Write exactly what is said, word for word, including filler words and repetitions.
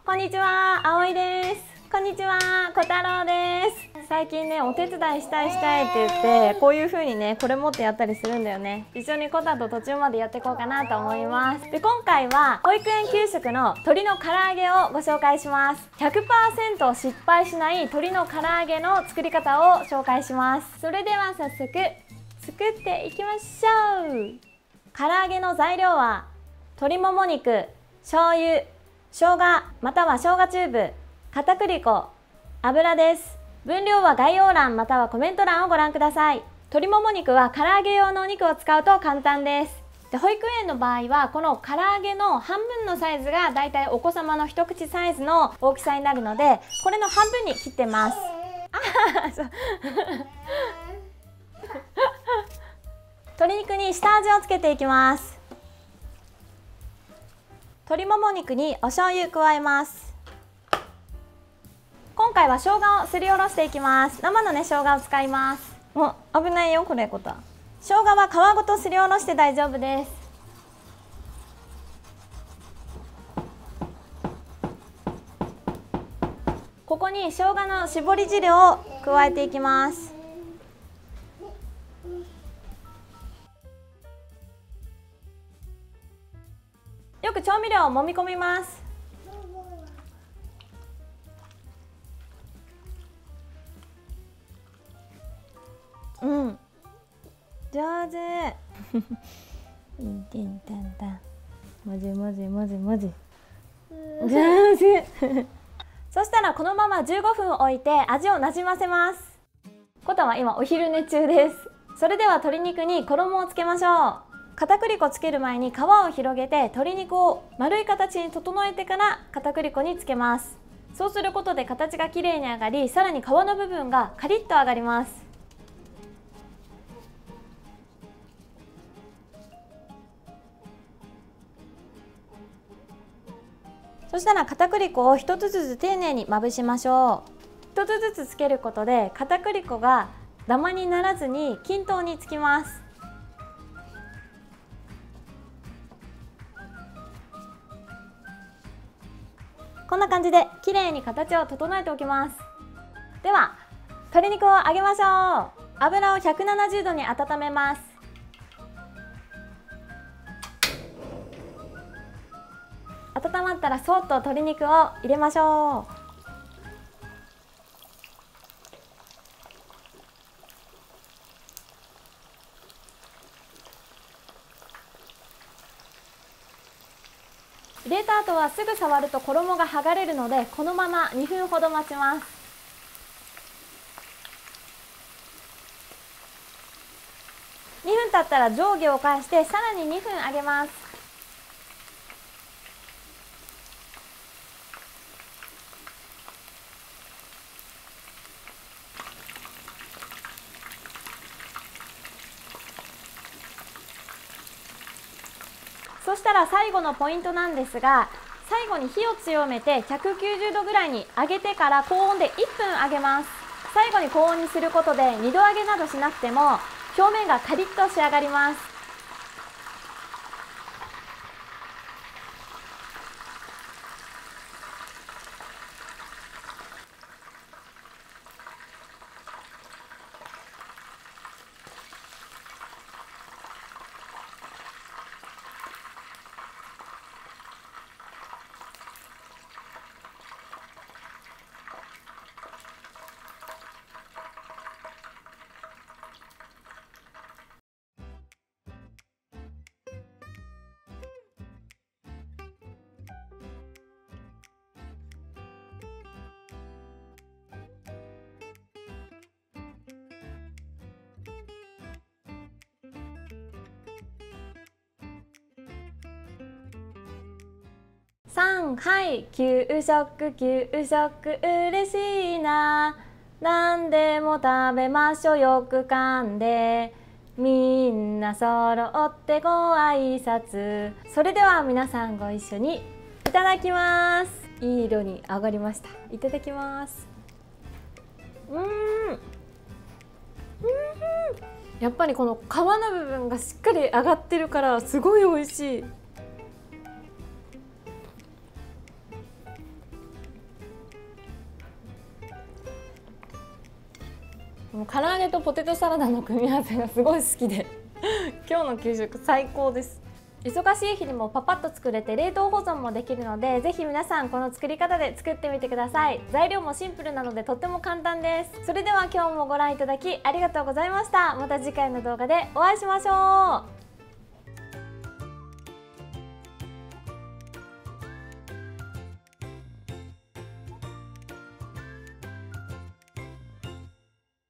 こんにちは、あおいです。こんにちは、こたろうです。最近ね、お手伝いしたいしたいって言って、こういう風にね、これ持ってやったりするんだよね。一緒にコタと途中までやっていこうかなと思います。で、今回は保育園給食の鶏の唐揚げをご紹介します。ひゃくパーセント 失敗しない鶏の唐揚げの作り方を紹介します。それでは早速作っていきましょう。唐揚げの材料は鶏もも肉、醤油、生姜または生姜チューブ、片栗粉、油です。分量は概要欄またはコメント欄をご覧ください。鶏もも肉は唐揚げ用のお肉を使うと簡単です。で、保育園の場合はこの唐揚げの半分のサイズがだいたいお子様の一口サイズの大きさになるので、これの半分に切ってます。あそう鶏肉に下味をつけていきます。鶏もも肉にお醤油加えます。今回は生姜をすりおろしていきます。生のね、生姜を使います。お、危ないよこれコタ。生姜は皮ごとすりおろして大丈夫です。ここに生姜の絞り汁を加えていきます。よく調味料を揉み込みます。うん、上手。いんてんたんたん。もじもじもじもじ。上手。そしたらこのままじゅうごふん置いて味をなじませます。コタは今お昼寝中です。それでは鶏肉に衣をつけましょう。片栗粉つける前に皮を広げて鶏肉を丸い形に整えてから片栗粉につけます。そうすることで形がきれいに上がり、さらに皮の部分がカリッと揚がります。そしたら片栗粉を一つずつ丁寧にまぶしましょう。一つずつつけることで片栗粉がダマにならずに均等につきます。こんな感じできれいに形を整えておきます。では鶏肉を揚げましょう。油をひゃくななじゅうどに温めます。温まったらそっと鶏肉を入れましょう。入れた後はすぐ触ると衣が剥がれるので、このままにふんほど待ちます。にふん経ったら上下を返してさらににふん揚げます。そしたら最後のポイントなんですが、最後に火を強めてひゃくきゅうじゅうどぐらいに上げてから高温でいっぷん揚げます。最後に高温にすることでにど揚げなどしなくても表面がカリッと仕上がります。さんはい給食給食嬉しいな、何でも食べましょうよく噛んで、みんな揃ってご挨拶。それでは皆さんご一緒にいただきます。いい色に揚がりました。いただきます。うーん、うーん、やっぱりこの皮の部分がしっかり揚がってるからすごい美味しい。 もう唐揚げとポテトサラダの組み合わせがすごい好きで今日の給食最高です。忙しい日にもパパッと作れて冷凍保存もできるので、ぜひ皆さんこの作り方で作ってみてください。材料もシンプルなのでとっても簡単です。それでは今日もご覧いただきありがとうございました。また次回の動画でお会いしましょう。